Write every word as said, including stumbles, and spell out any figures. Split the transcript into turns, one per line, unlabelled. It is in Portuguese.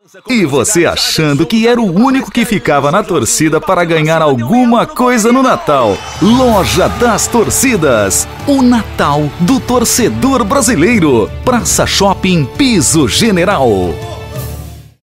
E você achando que era o único que ficava na torcida para ganhar alguma coisa no Natal. Loja das Torcidas. O Natal do torcedor brasileiro. Praça Shopping Piso General.